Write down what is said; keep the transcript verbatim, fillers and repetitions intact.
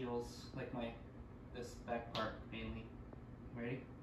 heels, like my this back part mainly. Ready?